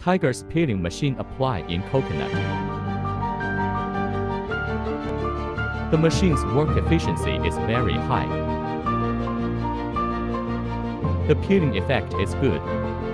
Tiger's peeling machine applied in coconut. The machine's work efficiency is very high. The peeling effect is good.